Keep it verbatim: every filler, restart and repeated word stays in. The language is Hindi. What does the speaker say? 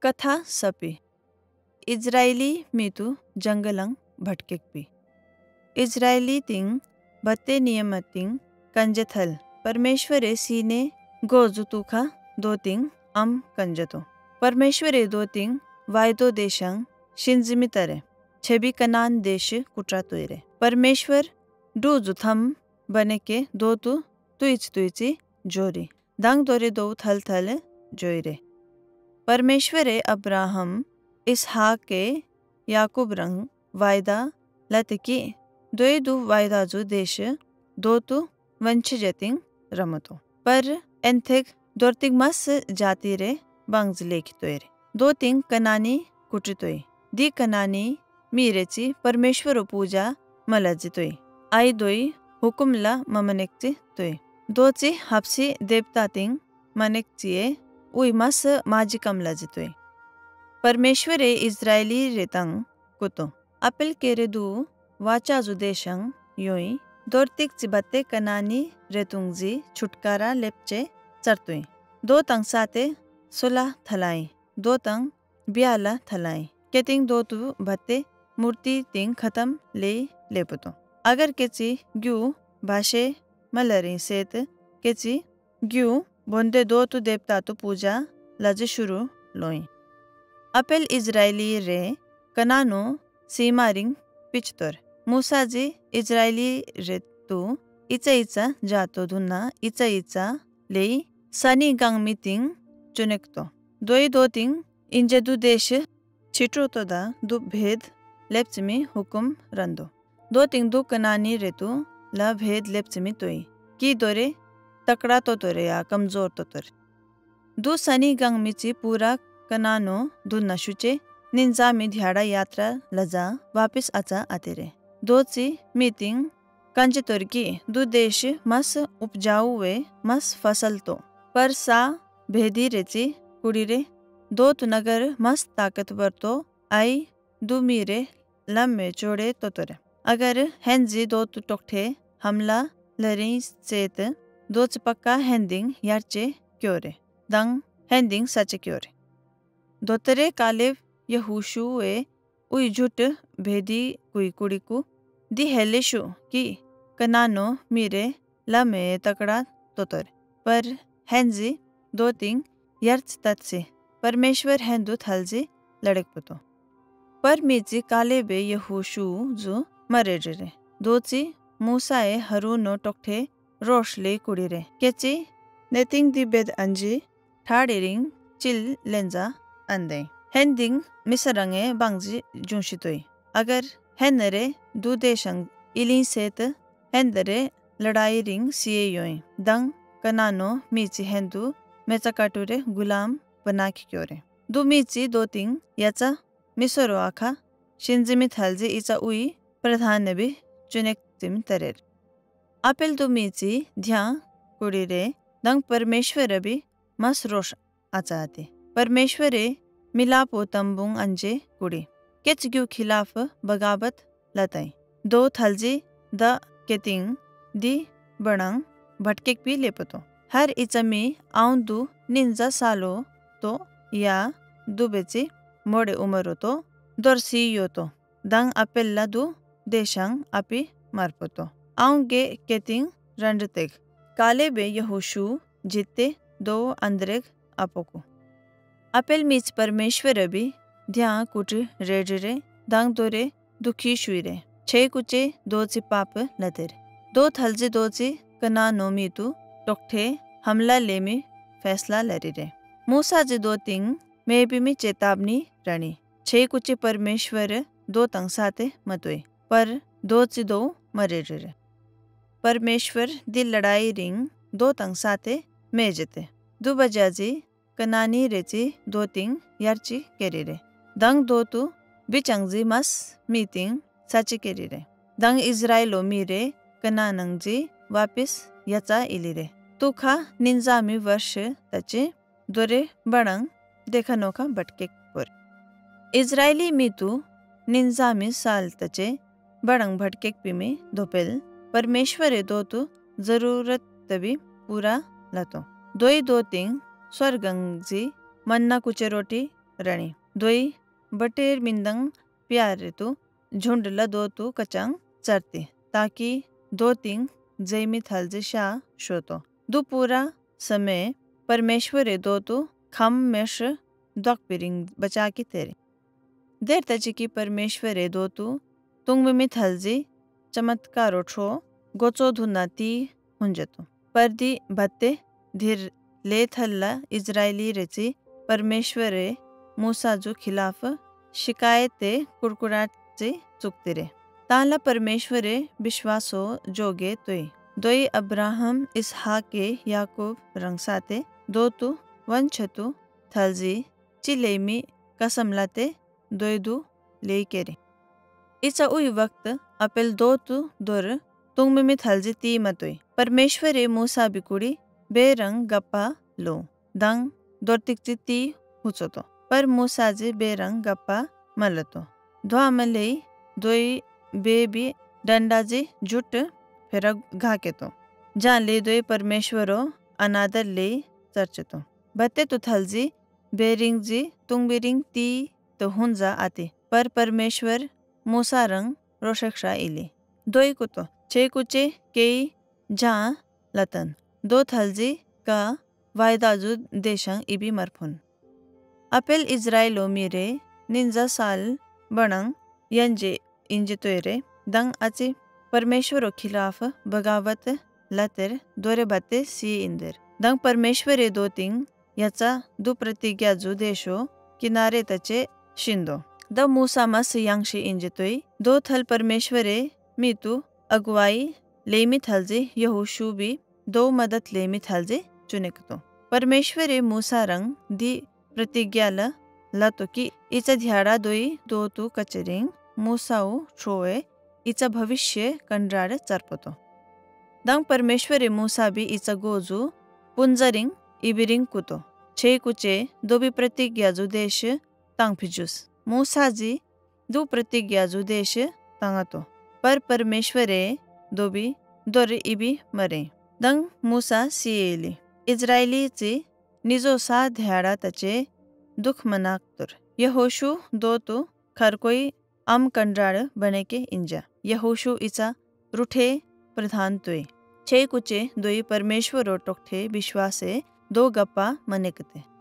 कथा सपी इजरायली मीतु जंगलंग भटकेक पी इजरायली तिंग बत्ते नियमतिंग कंजथल परमेश्वरे सीने गोजु तुखा दो तिंग अम कंजतो परमेश्वरे दो तिंग वायदो देशंग शिंजिमितरे छेबी कनान देश कुट्रातुयरे परमेश्वर डूजु थम बने के दो तु तुइच तुइची जोरी दंग दोरे दो थल थल जोइरे परमेश्वरे अब्राहम इसहाक के याकूब रंग वायदा लतकी दोई दु वायदा जु देश दो तु वंश जतिंग रमतो पर एंथेग दोर्तिग मस जाति रे बंग्ज लेखितोयरे दो तिंग कनानी कुटितोय दी कनानी मीरेची परमेश्वर पूजा मलजितोय आई दोई हुकुमला ममनेक्ची तोय दोची हप्सी देवता तिंग मनेक्चिए उई मस माजिकम लजितोय परमेश्वरे इजरायली रेतंग कुतो अपिल केरे दू वाचा जु देशंग योई दोर्तिक चिबते कनानी रेतुंगजी छुटकारा लेपचे चरतोय दो तंग साते सुला थलाई दो तंग ब्याला थलाई केतिंग दो तु भत्ते मूर्ति तिंग खत्म ले लेपतो अगर केची ग्यू भाषे मलरी सेत केची ग्यू बोंदे दो तु देवता तु पूजा लज शुरू लोई अपेल इजरायली रे कनानो सीमारिंग पिचतोर मूसा जी इजरायली रे तु इचा इचा जातो धुना इचा इचा ले सनी गंग मीटिंग चुनेक्तो दोई दो तिंग इंजे दु देश छिट्रो तो दा दु भेद लेप्चमी हुकुम रंदो दो तिंग दु कनानी रेतु ला भेद लेप्चमी तोई की दोरे तकड़ा तो तोरे या कमजोर तो तोरे दु सनी गंग मिची पूरा कनानो दु नशुचे निंजा मी ध्याड़ा यात्रा लजा वापिस आचा आतेरे दो ची मीटिंग कंज तोरकी दु देश मस उपजाऊ वे मस फसल तो पर सा भेदी रेची कुड़ीरे दो तु नगर मस ताकतवर तो आई दु मीरे लम्बे चौड़े तो तोरे अगर हेंजी दो तु टोकठे हमला लरी सेत दो चपक्का हेंदिंग यारचे क्योरे दंग हेंदिंग सच क्योरे दोतरे कालेव यहूशु वे उई झुट भेदी कुई कुड़ी को दी हेलेशु की कनानो मीरे लमे तकड़ा तो तोरे पर हेंजी दो तिंग यर्च तत्से परमेश्वर हेंदु थलजी लड़क पुतो पर मीची काले बे यहूशु जो मरे रे दोची मूसाए हरुनो टोकठे रोशले कुड़ीरे केची नेतिंग दी बेद अंजी ठाड़ेरिंग चिल लेंजा अंदे हेंदिंग मिसरंगे बंगजी जुंशितोई अगर हेनरे दु देशंग इली सेत हेंदरे लड़ाई रिंग सिए योई दंग कनानो मीची हेंदु मेचकाटुरे गुलाम बनाकी क्योरे दु मीची दो तिंग याचा मिसरो आखा शिंजिमी थलजी इचा उई प्रधान नबी चुनेक तिम तरेर अपिल दु मीची ध्या कुड़ीरे दंग परमेश्वर भी मस रोश आचाते परमेश्वरे मिलापो तंबुंग अंजे कुड़ी केच ग्यू खिलाफ बगावत लताई दो थलजी द केतिंग दी बड़ंग भटकेक भी लेपतो हर इचमी आउं दु निंजा सालो तो या दुबेची मोड़े उमरो तो दोरसी यो तो दंग अपेल्ला दु देशंग अपि मरपतो आउं गे केतिंग रंडतेग काले बे यहोशु जिते दो अंद्रेग अपोको अपेल मीच परमेश्वर भी ध्या कुट रेडरे दंग दोरे दुखी शुइरे छे कुचे दो ची पाप लतेरे दो थलजे दो ची कना नोमी तु टोकठे हमला लेमी फैसला लरीरे मूसा जी दो तिंग में भी में चेतावनी रणी छे कुचे परमेश्वर दो तंग साते मतोय पर दो ची दो मरे रे परमेश्वर दिल लड़ाई रिंग दो तंग साते में जते दो बजाजी कनानी रेची दो तिंग यारची केरीरे दंग दो तु बिचंगजी मस मीटिंग साची केरीरे दंग इजराइलो मीरे कनानंगजी वापिस याचा इलीरे तुखा निंजामी वर्ष तचे दोरे बड़ंग देखा नोखा भटके पुर इजरायली मीतु निंजामी साल तचे बड़ंग भटके पिमे दोपेल परमेश्वरे दो तु जरूरत तभी पूरा लतो दोई दो तिंग स्वर्गंगजी मन्ना कुचे रोटी रणी दोई बटेर मिंदंग प्यारे तो झुंडला दो तू कचांग चरते ताकि दो तिंग जैमी थलजे शाह शोतो दो पूरा समय परमेश्वरे दो तू खम मेश दक पिरिंग बचा की तेरे देर तजी की परमेश्वरे दो तू तुंग में थलजे चमत्कार उठो गोचो धुनाती हुंजतो पर दी भत्ते धीर ले थल्ला इजरायली रेची परमेश्वरे मूसा जो खिलाफ शिकायते कुड़कुड़ाचे चुकते रे ताला परमेश्वरे विश्वासो जोगे तोय दोई अब्राहम इसहाके याकूब रंगसाते दो तू वंशतु थलजी चिलेमी कसमलाते दोय दू ले केरे इचा उई वक्त अपेल दो तू दोर तुंग में थलजी ती मतोय परमेश्वरे मूसा बिकुड़ी बेरंग गप्पा लो दंग दोर्तिकची ती हुचोतो पर मूसा जे बेरंग गप्पा मलतो धोआ मले दोई बेबी डंडाजी जुट फेर घाकेतो जान ले दोई परमेश्वरो अनादर ले चर्चतो बत्ते तो थलजी बेरिंग जी तुंग बेरिंग ती तो हुंजा आते पर परमेश्वर मूसा रंग रोशक्षा इले दोई कुतो छे कुचे केई जा लतन दो थलजी का वायदाजु देशंग इबी मरफुन अपेल इजराइलो मेरे निंजा साल बनंग यंजे इंजे तोयरे दंग अचे परमेश्वरो खिलाफ बगावत लतर दोरे बत्ते सी इंदर दंग परमेश्वरे दो तिंग याचा दु प्रतिज्ञा जु देशो किनारे तचे शिंदो द मूसा मस यांगशी इंजतोय दो थल परमेश्वरे मीतु अगुवाई लेमी थलजे यहोशू भी दो मदत लेमी थलजे चुनेकतो परमेश्वरे मूसा रंग दी प्रतिज्ञाला लतो की इचा ध्याड़ा दोई दो तू कचरिंग मूसाऊ ट्रोए इचा भविष्य कंड्राड चरपतो दंग परमेश्वरे मूसा भी इचा गोजू पुंजरिंग इबिरिंग कुतो छे कुचे दो भी प्रतिज्ञा जु देश तांग फिजुस मूसा जी दो प्रतिज्ञा जु देश तांगतो पर परमेश्वरे दो भी दोरे इबी मरे दंग मूसा सिएली इजरायली ची निजो सा ध्याड़ा तचे दुख मनाक्तुर यहोशू दो तो खर कोई अम कंड्राड़ बने के इंजा यहोशू इचा रुठे प्रधान तुए छे कुचे दोई परमेश्वरो टोकठे विश्वासे दो गप्पा मनेकते